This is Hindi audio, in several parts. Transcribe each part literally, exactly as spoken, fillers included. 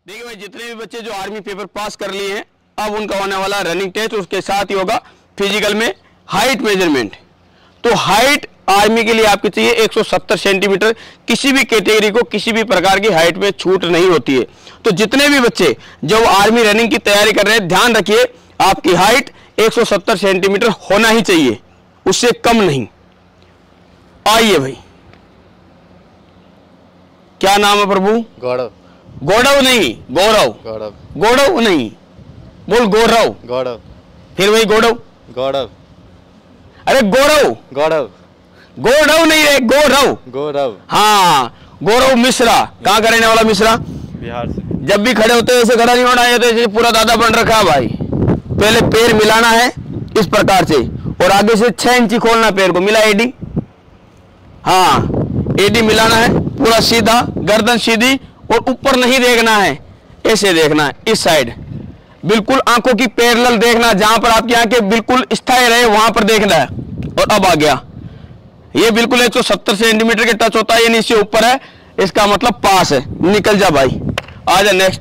देखिए भाई, जितने भी बच्चे जो आर्मी पेपर पास कर लिए हैं, अब उनका होने वाला रनिंग टेस्ट, उसके साथ ही होगा फिजिकल में हाइट मेजरमेंट। तो हाइट आर्मी के लिए आपकी चाहिए एक सौ सत्तर सेंटीमीटर। किसी भी कैटेगरी को किसी भी प्रकार की हाइट में छूट नहीं होती है। तो जितने भी बच्चे जो आर्मी रनिंग की तैयारी कर रहे हैं, ध्यान रखिए आपकी हाइट एक सौ सत्तर सेंटीमीटर होना ही चाहिए, उससे कम नहीं। आइए भाई, क्या नाम है प्रभु? गौरव। गौरव नहीं, गौरव। गौरव। गौरव नहीं, बोल गौरव। गौरव। फिर वही गौरव। गौरव। अरे गौरव। गौरव। गौरव नहीं है, गौरव। गौरव। हाँ, गौरव मिश्रा। कहाँ का रहने वाला मिश्रा? बिहार से। जब भी खड़े होते हैं ऐसे खड़ा नहीं होना है, तो ऐसे पूरा दादा बन रखा है भाई। पहले पैर मिलाना है इस प्रकार से, और आगे से छह इंची खोलना पैर को। मिला एडी? हाँ, एडी मिलाना है, पूरा सीधा, गर्दन सीधी, और ऊपर नहीं देखना है, ऐसे देखना है इस साइड। बिल्कुल आंखों की पैरेलल देखना, जहां पर आपकी आंखें बिल्कुल स्थायी रहे वहां पर देखना है। और अब आ गया, ये बिल्कुल एक सौ सत्तर सेंटीमीटर के टच होता है, ये नीचे ऊपर है, इसका मतलब पास है। निकल जा भाई, आ जा नेक्स्ट।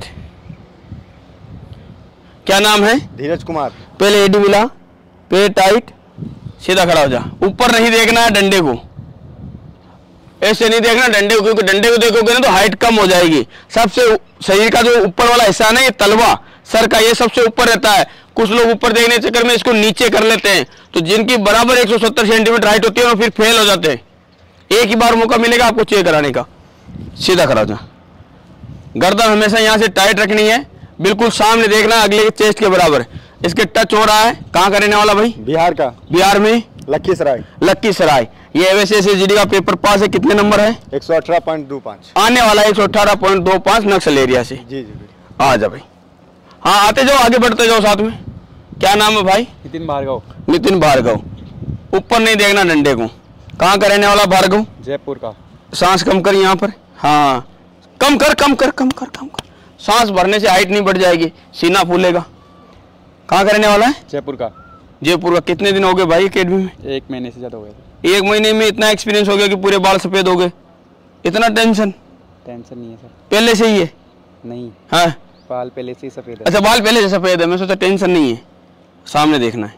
क्या नाम है? धीरज कुमार। पहले एडी मिला, पैर टाइट, सीधा खड़ा हो जा। ऊपर नहीं देखना है डंडे को, ऐसे नहीं देखना डंडे को, क्योंकि डंडे को देखोगे ना तो हाइट कम हो जाएगी। सबसे शरीर का जो ऊपर वाला हिस्सा है ना, ये तलवा सर का, ये सबसे ऊपर रहता है। कुछ लोग ऊपर देखने के चक्कर में इसको नीचे कर लेते हैं, तो जिनकी बराबर एक सौ सत्तर सेंटीमीटर हाइट होती है वो फिर फेल हो जाते हैं। एक ही बार मौका मिलेगा आपको चेक कराने का। सीधा खड़ा हो जा, गर्दन हमेशा यहाँ से टाइट रखनी है, बिल्कुल सामने देखना, अगले के चेस्ट के बराबर। इसके टच हो रहा है। कहाँ का रहने वाला भाई? बिहार का। बिहार में लखीसराय। लखीसराय। ये एवएसएसजीडी का पेपर पास है, कितने नंबर है? एक सौ अठारह पॉइंट दो पाँच। आने वाला एक सौ अठारह पॉइंट दो पाँच नक्सल एरिया से। जी जी। आ जा भाई, हाँ आते जाओ, आगे बढ़ते जाओ साथ में। क्या नाम है भाई? नितिन भार्गव। नितिन भार्गव। ऊपर नहीं देखना डंडे को। कहाँ का रहने वाला भार्गव? जयपुर का। सांस कम कर यहाँ पर, हाँ कम कर कम कर कम कर कम कर। सांस भरने से हाइट नहीं बढ़ जाएगी, सीना फूलेगा। कहाँ का रहने वाला है? जयपुर का। जयपुर का। कितने दिन हो गए भाई अकेडमी में? एक महीने से ज्यादा हो गए। एक महीने में इतना एक्सपीरियंस हो गया कि पूरे बाल सफेद हो गए? इतना टेंशन? टेंशन नहीं है सर। पहले से ही है? नहीं, हाँ, बाल पहले से ही सफेद है। अच्छा बाल पहले से सफेद है, मैं सोचा टेंशन नहीं है। सामने देखना है।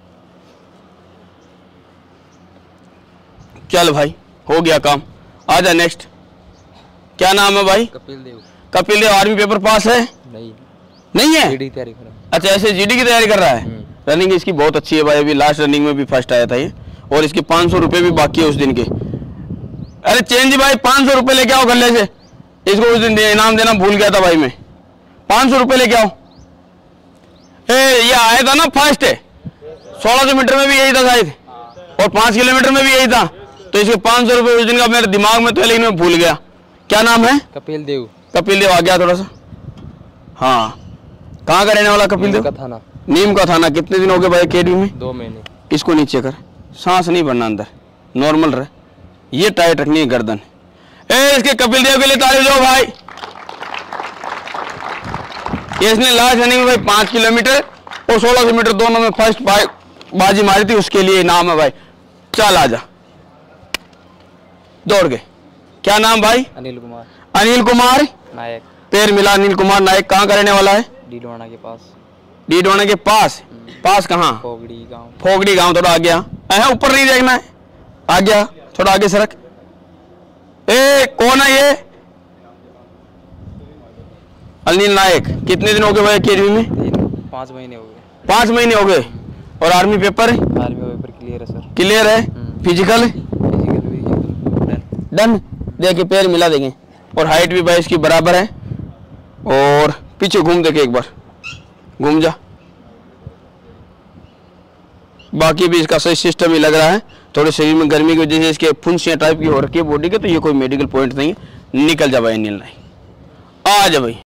चल भाई, हो गया काम, आजा नेक्स्ट। क्या नाम है भाई? Kapil Dev. Kapil Dev. Army paper pass है? नहीं। नहीं है? जीडी तैयारी कर रहा हूं। अच्छा, ऐसे जीडी की तैयारी कर रहा है। रनिंग इसकी बहुत अच्छी है भाई, अभी लास्ट रनिंग में भी फर्स्ट आया था ये, और इसके पाँच सौ रुपये भी बाकी है उस दिन के। अरे चेंज भाई, पाँच सौ रुपये लेके आओ गले से। इसको उस दिन इनाम देना भूल गया था भाई मैं। पाँच सौ रुपये लेके आओ। ए, ये आया था ना फर्स्ट है, सोलह सौ मीटर में भी यही था शायद, और पाँच किलोमीटर में भी यही था। तो इसके पाँच सौ रुपये उस दिन का मेरे दिमाग में तो है, लेकिन मैं भूल गया। क्या नाम है? कपिल देव। कपिल देव आ गया थोड़ा सा। हाँ, कहाँ का रहने वाला कपिल देव? थाना। नीम का थाना। कितने दिन हो गए भाई अकेडमी में? दो महीने। इसको इसको नीचे कर, सांस नहीं भरना अंदर, नॉर्मल रहे, ये टाइट रखनी है गर्दन। ए, इसके कपिल देव के लिए ताली दो भाई। ये इसने लास्ट रनिंग में भाई पाँच किलोमीटर और सोलह सौ मीटर दोनों में फर्स्ट बाजी मारी थी, उसके लिए नाम है भाई। चल आजा दौड़ के। क्या नाम भाई? अनिल कुमार। अनिल कुमार नायक। पैर मिला। अनिल कुमार नायक। कहाँ का रहने वाला है? डीडवाना के पास। डीडवाना के पास? पास कहाँ? फोगड़ी गांव। फोगड़ी गांव। थोड़ा आ गया, है ऊपर नहीं देखना है, आ गया थोड़ा आगे सरक। ए, कौन है ये? अनिल नायक। कितने दिन हो गए भाई अकेडमी में? पाँच महीने हो गए। पाँच महीने हो गए। और army paper? Army paper clear है सर। क्लियर है। फिजिकल? फिजिकल भी डन। डन। देखिए पैर मिला देंगे, और हाइट भी भाई इसकी बराबर है। और पीछे घूम देखे एक बार, घूम जा। बाकी भी इसका सही सिस्टम ही लग रहा है। थोड़े शरीर में गर्मी की वजह से इसके फुंसियाँ टाइप की हो रखी है बॉडी के, तो ये कोई मेडिकल पॉइंट नहीं है। निकल जा भाई अनिल नायक, आ जा भाई।